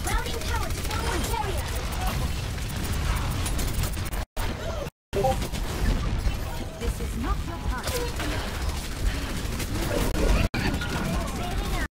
Routing power to forward barrier. This is not your part.